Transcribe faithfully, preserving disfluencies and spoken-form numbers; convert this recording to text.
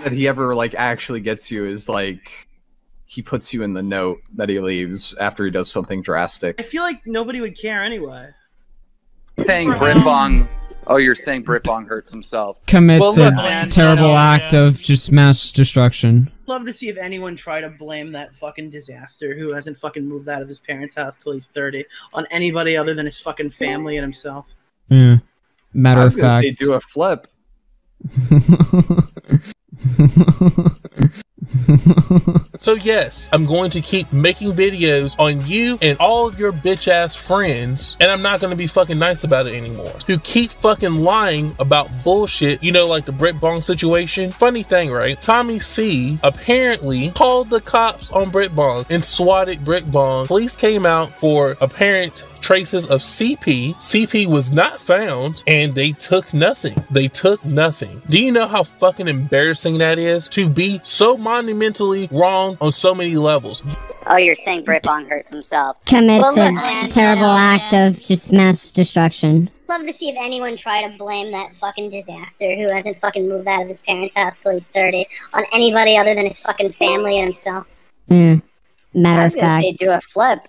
that he ever like actually gets you is like he puts you in the note that he leaves after he does something drastic. I feel like nobody would care anyway. Saying Britbong. Oh, you're saying Britbong hurts himself. Commits well, look, a man, terrible you know, act yeah. of just mass destruction. Love to see if anyone try to blame that fucking disaster who hasn't fucking moved out of his parents' house till he's thirty on anybody other than his fucking family and himself. Yeah. Matter I was of gonna fact. say do a flip. So yes, I'm going to keep making videos on you and all of your bitch ass friends, and I'm not going to be fucking nice about it anymore. Who keep fucking lying about bullshit, you know, like the Britbong situation. Funny thing, right? Tommy C apparently called the cops on Britbong and swatted Britbong. Police came out for apparent traces of C P. C P was not found, and they took nothing. They took nothing. Do you know how fucking embarrassing that is? To be so monumentally wrong on so many levels. Oh, you're saying Britbong hurts himself. Commits Well, look, a man, terrible you know, act of just mass destruction. Love to see if anyone try to blame that fucking disaster who hasn't fucking moved out of his parents' house till he's thirty on anybody other than his fucking family and himself. Mm. Matter I of was gonna say fact. do a flip.